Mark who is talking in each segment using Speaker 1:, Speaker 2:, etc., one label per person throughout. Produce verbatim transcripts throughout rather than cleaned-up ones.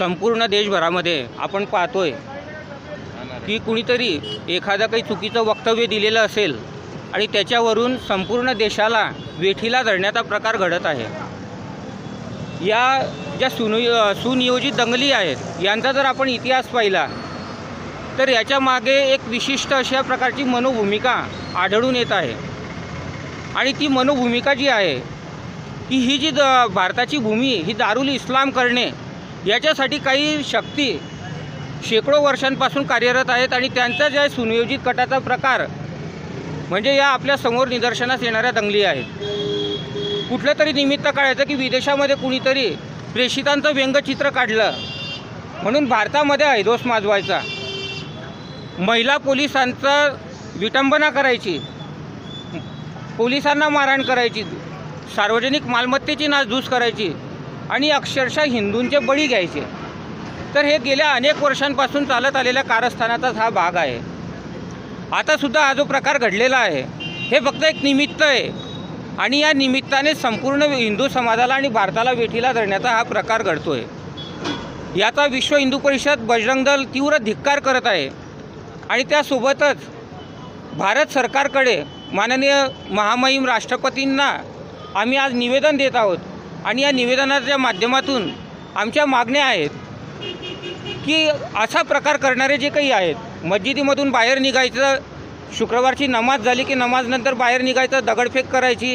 Speaker 1: संपूर्ण देशभरामध्ये आपण पाहतोय की कुणीतरी एखादा काही चुकीचं वक्तव्य दिलेलं असेल आणि त्याच्यावरून संपूर्ण देशाला वेठीला धरण्याचा प्रकार घडत आहे। या ज्या सुनियो सुनियोजित दंगली आहेत यांचा जर आपण इतिहास पाहिला तर याच्या मागे एक विशिष्ट अशा प्रकारची मनोभूमिका आढळून येत आहे। आणि ती मनोभूमिका जी आहे की ही जी द भारताची भूमी ही दारुल इस्लाम करणे याच्यासाठी काही शक्ती शेकडो वर्षांपासून कार्यरत आहेत आणि त्यांचा ज्या सुनियोजित कटाचा प्रकार म्हणजे या आपल्या समोर निदर्शनास येणाऱ्या दंगली आहेत। कुठलं तरी निमित्त काढायचं की विदेशामध्ये कुणीतरी प्रेषितांचं व्यंगचित्र काढलं म्हणून भारतामध्ये हैदोस माजवायचा, महिला पोलिसांचं विटंबना करायची, पोलिसांना मारहाण करायची, सार्वजनिक मालमत्तेची नासधूस करायची आणि अक्षरशः हिंदूंचे बळी घ्यायचे। तर हे गेल्या अनेक वर्षांपासून चालत आलेल्या कारस्थानाचाच हा भाग आहे। आतासुद्धा हा जो प्रकार घडलेला आहे हे फक्त एक निमित्त आहे आणि या निमित्ताने संपूर्ण हिंदू समाजाला आणि भारताला वेठीला धरण्याचा हा प्रकार घडतो आहे। याचा विश्व हिंदू परिषद बजरंग दल तीव्र धिक्कार करत आहे आणि त्यासोबतच भारत सरकारकडे माननीय महामहिम राष्ट्रपतींना आम्ही आज निवेदन देत आहोत आणि या निवेदनाच्या माध्यमातून आमच्या मागण्या आहेत की असा प्रकार करणारे जे काही आहेत, मस्जिदीमधून बाहेर निघायचं, शुक्रवारची नमाज झाली की नमाजनंतर बाहेर निघायचं, दगडफेक करायची,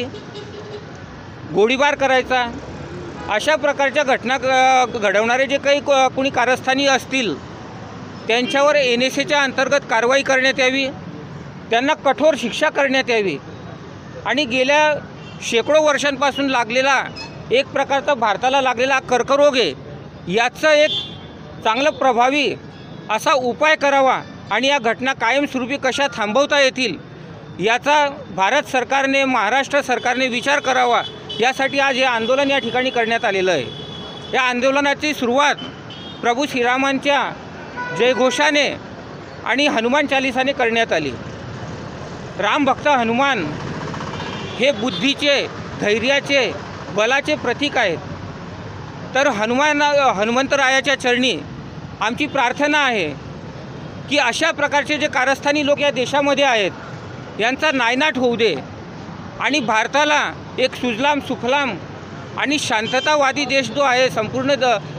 Speaker 1: गोळीबार करायचा, अशा प्रकारच्या घटना घडवणारे जे काही कोणी कारस्थानी असतील त्यांच्यावर एन एस एच्या अंतर्गत कारवाई करण्यात यावी, त्यांना कठोर शिक्षा करण्यात यावी आणि गेल्या शेकडो वर्षांपासून लागलेला एक प्रकारचा भारताला लागलेला कर्करोग आहे याचा एक चांगला प्रभावी असा उपाय करावा आणि या घटना कायमस्वरूपी कशा थांबवता येतील याचा भारत सरकारने, महाराष्ट्र सरकारने विचार करावा। यासाठी आज हे आंदोलन या ठिकाणी करण्यात आलेलं आहे। या आंदोलनाची सुरुवात प्रभू श्रीरामांच्या जयघोषाने आणि हनुमान चालिसाने करण्यात आली। रामभक्त हनुमान हे बुद्धीचे, धैर्याचे, बलाचे प्रतीक आहेत। तर हनुमान हनुमंतरायाच्या चरणी आमची प्रार्थना आहे की अशा प्रकारचे जे कारस्थानी लोक या देशामध्ये आहेत यांचा नायनाट होऊ दे आणि भारताला एक सुजलाम सुफलाम आणि शांततावादी देश जो आहे, संपूर्ण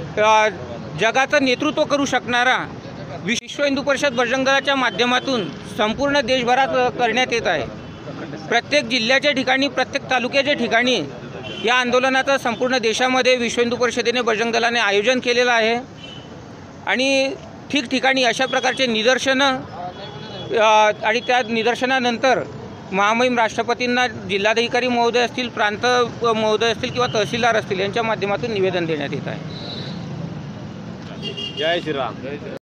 Speaker 1: जगाचं नेतृत्व करू शकणारा विश्व हिंदू परिषद बजरंग दलाच्या माध्यमातून संपूर्ण देशभरात करण्यात येत आहे। प्रत्येक जिल्ह्याच्या ठिकाणी, प्रत्येक तालुक्याच्या ठिकाणी या आंदोलनाचं संपूर्ण देशामध्ये विश्व हिंदू परिषदेने, बजरंग दलाने आयोजन केलेलं आहे आणि ठिकठिकाणी अशा प्रकारचे निदर्शनं आणि त्या निदर्शनानंतर महामहिम राष्ट्रपतींना जिल्हाधिकारी महोदय असतील, प्रांत महोदय असतील किंवा तहसीलदार असतील यांच्या माध्यमातून निवेदन देण्यात येत आहे।
Speaker 2: जय श्रीराम।